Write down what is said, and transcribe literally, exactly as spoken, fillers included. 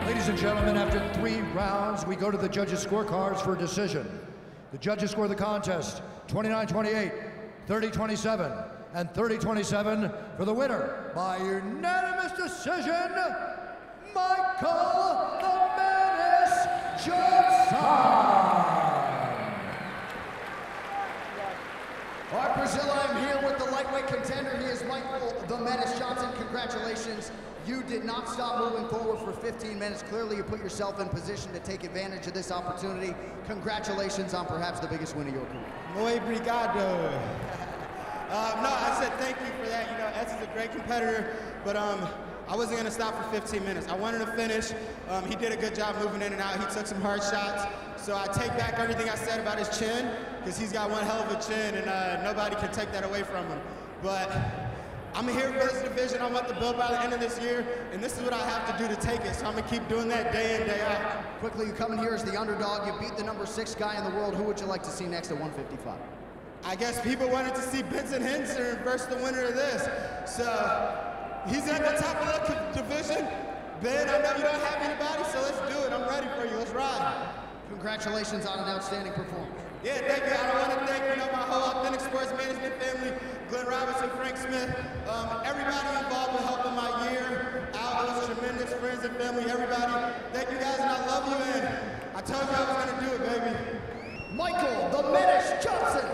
Ladies and gentlemen, after three rounds, we go to the judges' scorecards for a decision. The judges score the contest twenty-nine twenty-eight, thirty twenty-seven, and thirty twenty-seven for the winner by unanimous decision, Michael the Menace Johnson. All right, Brazil, I'm here with the lightweight contender. He is Michael the Menace Johnson. Congratulations. You did not stop moving forward for fifteen minutes. Clearly, you put yourself in position to take advantage of this opportunity. Congratulations on perhaps the biggest win of your career. Muy obrigado. um, no, I said thank you for that. You know, Edson's a great competitor, but um, I wasn't going to stop for fifteen minutes. I wanted to finish. Um, he did a good job moving in and out. He took some hard shots. So I take back everything I said about his chin, because he's got one hell of a chin, and uh, nobody can take that away from him. But I'm here for this division. I want the belt by the end of this year, and this is what I have to do to take it. So I'm gonna keep doing that day in, day out. Quickly, you come in here as the underdog. You beat the number six guy in the world. Who would you like to see next at one fifty-five? I guess people wanted to see Benson Henson versus the winner of this. So he's at the top of the division. Ben, I know you don't have anybody, so let's do it. I'm ready for you. Let's ride. Congratulations on an outstanding performance. Yeah, thank you. I want to thank you know my whole Authentic Sports Management family, Glenn Robinson, Frank Smith, um, everybody involved with helping my year out. Those tremendous friends and family, everybody. Thank you guys, and I love you. And I told you I was going to do it, baby. Michael the Menace Johnson.